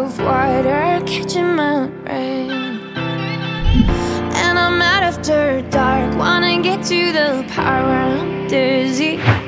of water catching my breath. And I'm out after dark, wanna get to the part where I'm dizzy.